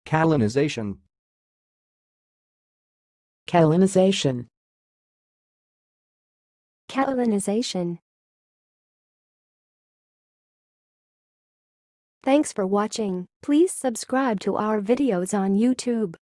Kaolinisation. Kaolinisation. Kaolinisation. Thanks for watching. Please subscribe to our videos on YouTube.